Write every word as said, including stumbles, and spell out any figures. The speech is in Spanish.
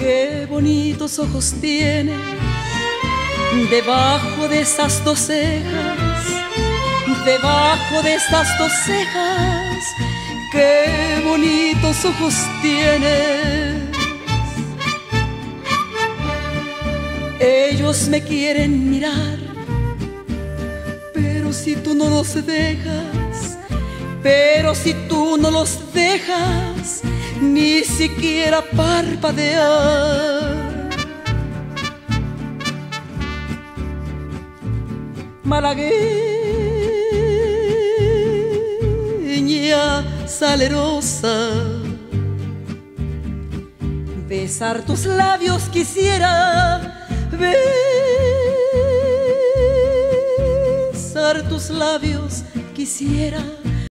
Qué bonitos ojos tiene debajo de esas dos cejas, debajo de estas dos cejas. Qué bonitos ojos tienes. Ellos me quieren mirar, pero si tú no los dejas, pero si tú no los dejas, ni siquiera parpadear. Malagueña salerosa, besar tus labios quisiera, besar tus labios quisiera,